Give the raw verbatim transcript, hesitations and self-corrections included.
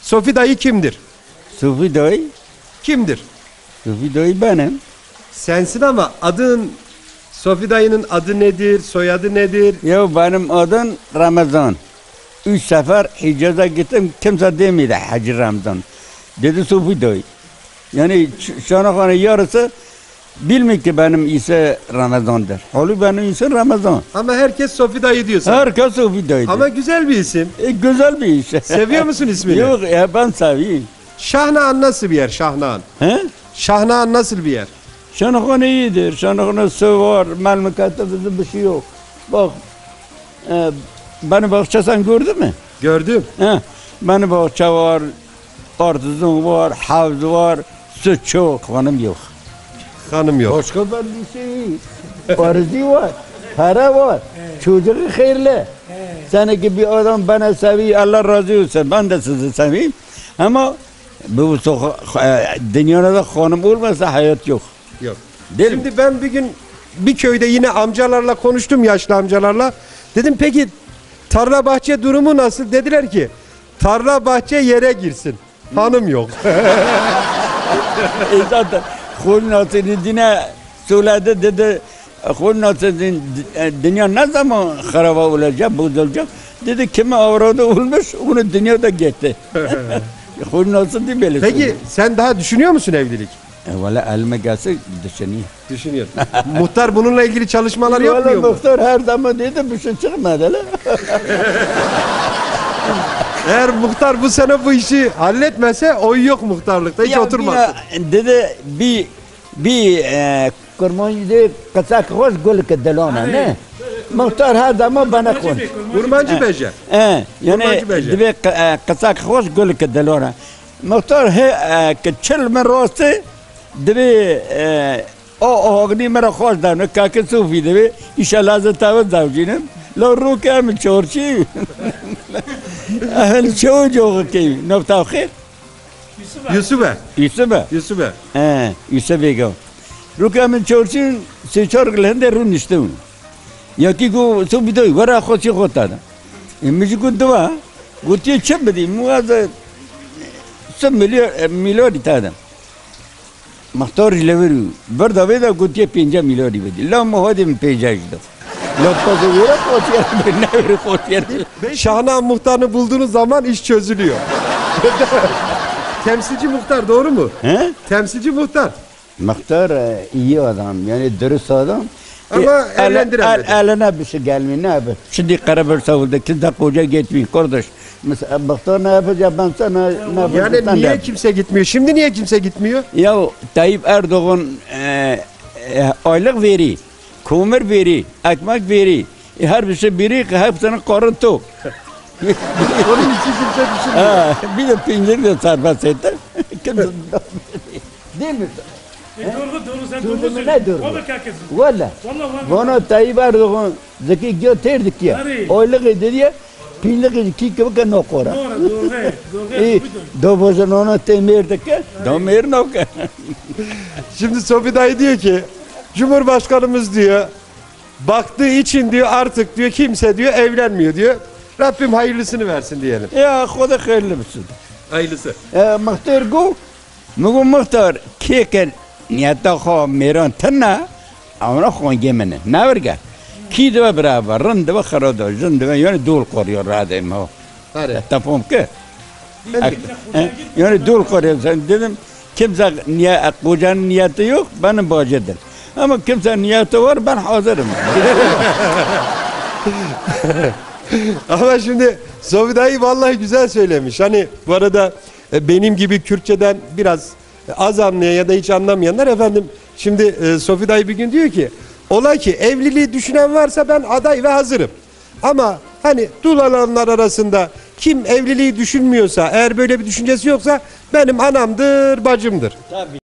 Sofi dayı kimdir? Sufi dayı, Kimdir? Sufi dayı benim. Sensin ama adın, Sofi dayının adı nedir, soyadı nedir? Ya benim adım Ramazan. Üç sefer Hicaz'a gittim, kimse demedi Hacı Ramazan. Dedi Sufi dayı. Yani Şanakhane yarısı bilmiyor ki benim ise Ramazan'dır. Halbuki benim isim Ramazan. Ama herkes Sofi dayı diyor sana. Herkes Sufi dayıdır. Ama güzel bir isim. E, güzel bir iş. Seviyor musun ismini? Yok ya ben seviyorum. Şahnağan nasıl bir yer Şahnağan? He? Şahnağan nasıl bir yer? Şanakhane iyidir. Şanakhane su var, memlekette bizim bir şey yok. Bak, e, beni bahçe sen gördün mü? Gördüm. He? Beni bahçe var, artizan var, havuz var, süt çok, hanım yok. Hanım yok. Başka ben bir şey, arızı var, para var, çocuğu hayırlı. Seni gibi adam bana seviyor, Allah razı olsun, ben de sizi seveyim. Ama bu soka- e, dünyada hanım olmasa hayat yok. Yok. Değil mi? Şimdi ben bir gün bir köyde yine amcalarla konuştum, yaşlı amcalarla. Dedim peki tarla bahçe durumu nasıl? Dediler ki tarla bahçe yere girsin. Hanım yok. E zaten Kul Nasır'ın dine söyledi dedi Kul Nasır'ın dünya ne zaman haraba olacak, bozulacak? Dedi kime avradı olmuş, onu dünyada gitti. Kul Nasır değil böyle Peki söylüyor. sen daha düşünüyor musun evlilik? E valla elime gelse düşüneyim. Düşünüyorum. Muhtar bununla ilgili çalışmalar yapmıyor Valla mu? doktor her zaman dedi bir şey çıkmadı la. Eğer muhtar bu sene bu işi halletmese oy yok muhtarlıkta, hiç Ya oturmaz. bir- Dedi bir bir e, kurmancı dedi kaçak hoş gül kedilona ne? Muhtar her zaman bana konuş. Kurmancı Bece. E, yani Kurmancı Bece. dedi kaçak hoş gül kedilona. Muhtar he ke çel men rosti dedi o ogni mera hoş da ne kake sufi dedi inşallah zaten zavcinin لو روك من شورشي أهل شو جوك كي نبتة خير Yusuf'e. يسبة Yusuf'e. آه يسبة جو روك من شورشي سيشور لهنده رون نشتون يا كي جو سو بدوي ورا خوشي خوتا ده مش كنت وا قلت يا شب دي مو هذا سب مليون مليون تادا مختار لوري برضه بيدا قلت يا بينجا مليون بدي لا ما هذا من بيجاج ده لا تزورا خوشي من نور خوشي Şahnağan muhtarını bulduğunuz zaman iş çözülüyor. Temsilci muhtar doğru mu? He? Temsilci muhtar. Muhtar e, iyi adam yani dürüst adam. Ama E, ele- evlendiremedi. el- Eline bir şey gelmiyor ne yapayım? Şimdi Karabür savuldu kimse koca gitmiyor kardeş. Mesela muhtar ne yapacak ben sana ne yapacağım? Yani sen niye yap. kimse gitmiyor? Şimdi niye kimse gitmiyor? Ya Tayyip Erdoğan e, e, aylık veri, kömür veri, ekmek veri. E, her bir şey veri hepsinin karın tok. Onun için kimse düşünmüyor. Ha, bir de peynir de serbest etti. Kimse değil mi? E doğru doğru sen Doğru doğru mu, ne söylüyorsun. doğru? Vallahi kakasın. Valla. Vallahi vallahi. Bana Tayyip Erdoğan zeki götürdük ya. Nereye? Oylık dedi ya. Pinlik ki gibi ki nokora. Doğru doğru doğru. İyi. Do bozan ona temirdik ya. Damir noka. Şimdi Sofi dayı diyor ki Cumhurbaşkanımız diyor baktığı için diyor artık diyor kimse diyor evlenmiyor diyor. Rabbim hayırlısını versin diyelim. Ya Xuda hayırlı olsun. Hayırlısı. E, Muhtar go. Mugu muhtar keken niyata kho meran tanna. Amra kho gemene. Ne verga? Ki de beraber rın de khara da jın de yani dul koruyor radım o. Hadi. Tamam ki. E, Yani dul koruyor sen dedim kimse niye kocanın niyeti yok benim bacıdır. Ama kimse niyeti var ben hazırım. Ama şimdi Sofi dayı vallahi güzel söylemiş. Hani bu arada e, benim gibi Kürtçeden biraz az anlayan ya da hiç anlamayanlar efendim şimdi e, Sofi dayı bir gün diyor ki ola ki evliliği düşünen varsa ben aday ve hazırım. Ama hani dul alanlar arasında kim evliliği düşünmüyorsa eğer böyle bir düşüncesi yoksa benim anamdır bacımdır. Tabii.